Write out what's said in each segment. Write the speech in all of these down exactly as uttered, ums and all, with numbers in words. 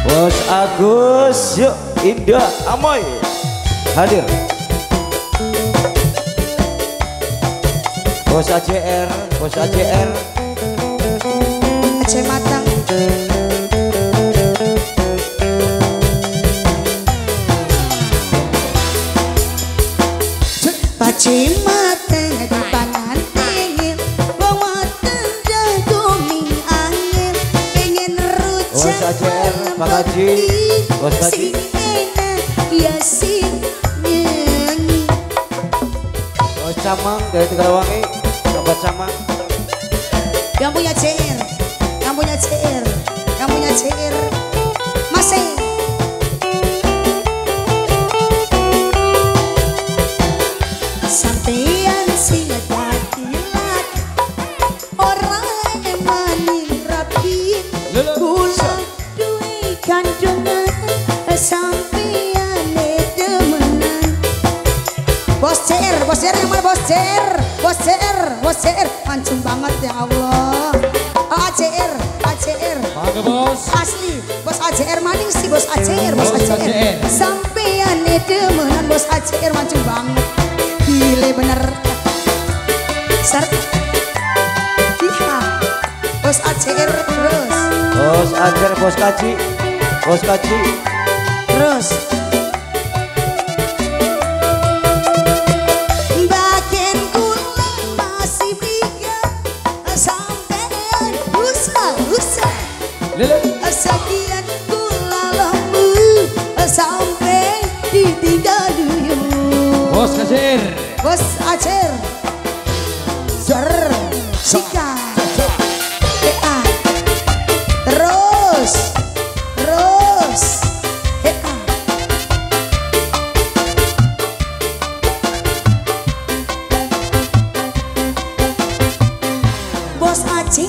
Bos Agus, yuk Indah Amoy hadir. Bos A J R, Bos A J R, Aceh Matang. Pace mateng di pangan pengen wong mateng jagung angin pengen Bos rujak A J R, Pak Haji, Bos Haji. Ya sing nyanyi. Bos Camang dari Tegalwangi, sahabat Camang. Yang punya C R, yang punya C R, yang punya C R masih. Sampeyan sing dadilat orang emaning rapi kula duwe kandungan sampeyan demenan. Bos C R, Bos C R yang mana Bos C R? Bos C R, Bos C R mancung banget ya Allah. A C R, A C R. Mangga Bos. Asli, Bos A C R maning sih Bos A C R, Bos A C R. Sampeyan demenan Bos A C R mancung banget. Gile bener. Ser. Iya. Bos A C R terus. Bos Ajar, Bos Kaji, Bos Kaji. Terus. Bagian kula masih biga sampean usah-usah. Lele. Sekian kula lembu sampai ditinggal dulu. Bos Kasir. Bos Acer. Ser. Sika. Ea. Terus. Terus. Ea. Bos Aceh.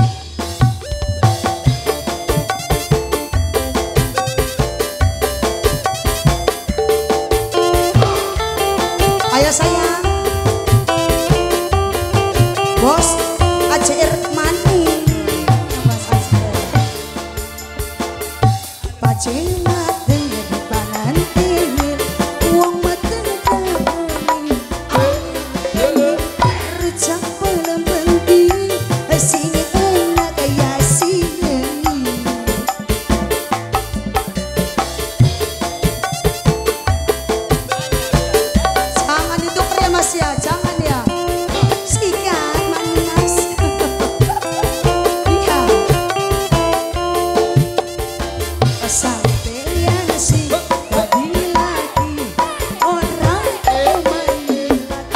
Ayo sayang. Bos A C R maning. Bos A C R. Pacing mateng di pangan pinggir wong mateng kami. Rujak pelem penting sing enak kaya sini. Jangan ditukar ya Mas ya, jangan ya. Sikat manis. Iya. Sampeyan sih lagi-lagi orang emaning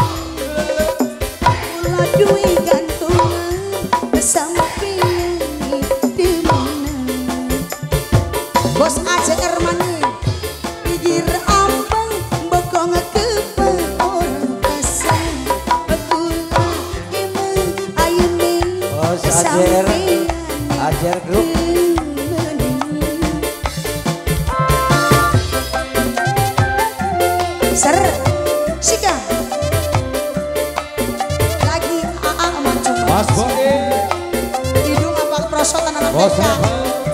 kula duwe gantungan sampeyan demenan. Bos A C R maning pikir ambang bokong kepeng orang kasar kula emang ayune Bos A J R, A J R Group. Ser, Sika. Lagi A A mancung. Mas Boni. Hidung apa keprosotan anak Bos T K. Napa.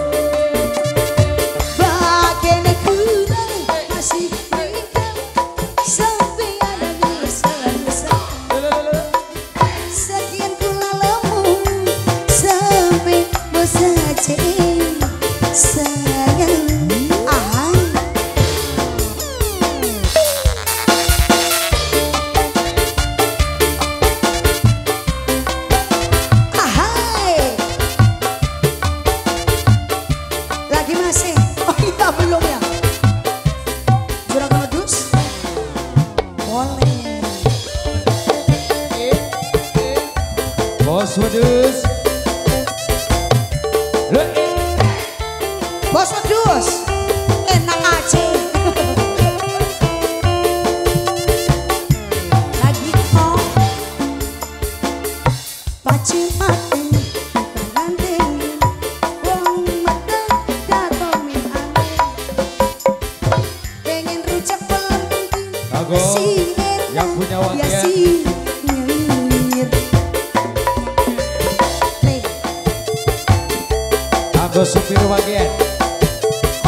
Bagian kula masih hitam sampeyan besar-besar. Sekian kula lemu sampai bos aja sayang. Ah. Ahai. Lagi masih. Oh iya belum ya. Juragan Wedus. Boleh. Bos Wedus. Le. Bos Wedus. Enak aja. Lagi oh. Paci mateng pangan dingin. Wong mateng jatuh min angin. Pengen rujak pelem Kagok. si enak Yang punya ya wakian. si nyir. Le. Kanggo supir bagian.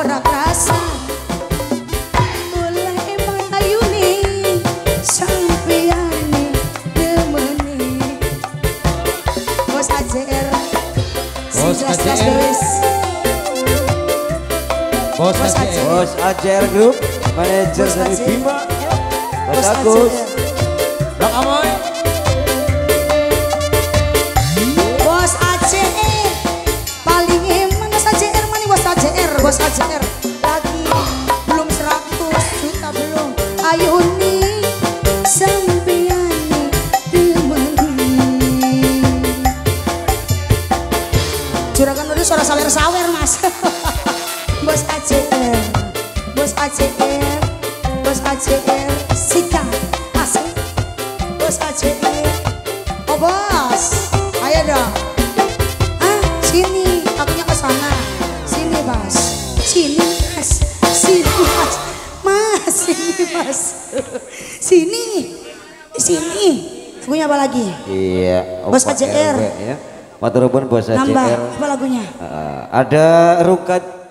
ora kerasa mulai emang ayune sampeane demene bos A J R Bos A J R. Bos Bos A A J J R. Bos A J R Group, manajer Bos A dari J R. Bima, Bos Bos A J Agus, R. Bang Amoy. Bos A J R paling emang Bos A J R mana Bos A J R Bos A J R lagi belum seratus juta belum ayo nih sampeane demeni juragan udah suara sawer-sawer mas Bos A J R Bos A J R Bos A J R sikat asik Bos A J R oh bos ayo dong ah sini akunya ke sana sini mas sini mas sini mas mas sini mas sini sini akunya apa lagi iya, Bos Opa A J R. R W ya. Matur nuwun Bos A J nambah R. apa lagunya Eh, ada Rukat